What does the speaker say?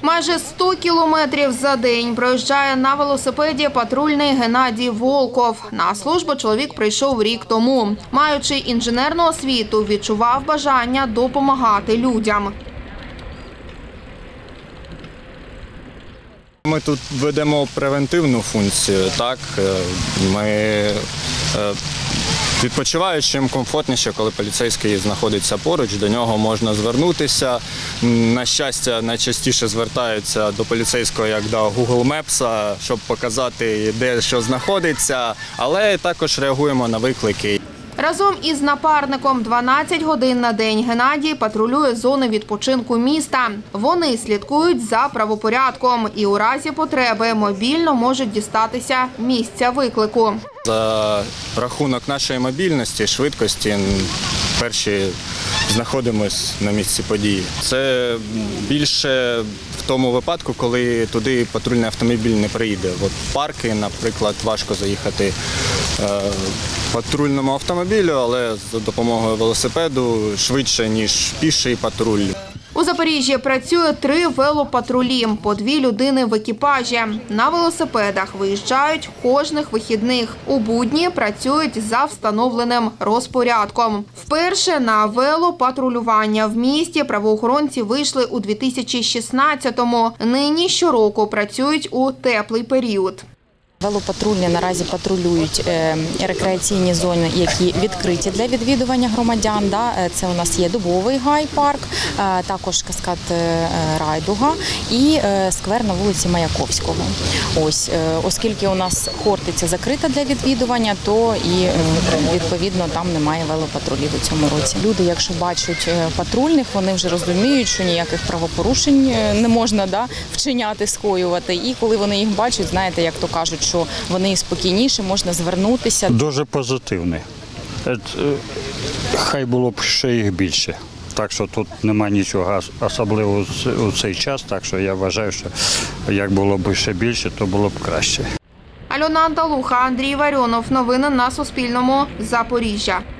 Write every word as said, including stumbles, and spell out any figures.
Майже сто кілометрів за день проїжджає на велосипеді патрульний Геннадій Волков. На службу чоловік прийшов рік тому. Маючи інженерну освіту, відчував бажання допомагати людям. Ми тут ведемо превентивну функцію. Так? Ми відпочиваючим комфортніше, коли поліцейський знаходиться поруч, до нього можна звернутися. На щастя, найчастіше звертаються до поліцейського як до Google Maps, щоб показати, де що знаходиться, але також реагуємо на виклики. Разом із напарником дванадцять годин на день Геннадій патрулює зони відпочинку міста. Вони слідкують за правопорядком і у разі потреби мобільно можуть дістатися місця виклику. За рахунок нашої мобільності, швидкості, перші знаходимося на місці події. Це більше в тому випадку, коли туди патрульний автомобіль не приїде. От в парки, наприклад, важко заїхати патрульному автомобілю, але за допомогою велосипеду швидше, ніж піший патруль. У Запоріжжі працює три велопатрулі, по дві людини в екіпажі. На велосипедах виїжджають кожних вихідних. У будні працюють за встановленим розпорядком. Вперше на велопатрулювання в місті правоохоронці вийшли у дві тисячі шістнадцятому. Нині щороку працюють у теплий період. Велопатрульні наразі патрулюють рекреаційні зони, які відкриті для відвідування громадян. Це у нас є Дубовий гай-парк, також каскад Райдуга і сквер на вулиці Маяковського. Ось, оскільки у нас Хортиця закрита для відвідування, то і відповідно там немає велопатрулів у цьому році. Люди, якщо бачать патрульних, вони вже розуміють, що ніяких правопорушень не можна да, вчиняти, скоювати. І коли вони їх бачать, знаєте, як то кажуть, що вони спокійніше, можна звернутися. Дуже позитивний. Хай було б ще їх більше. Так що тут немає нічого особливого у цей час, так що я вважаю, що як було б ще більше, то було б краще. Альона Анталуха, Андрій Варіонов. Новини на Суспільному. Запоріжжя.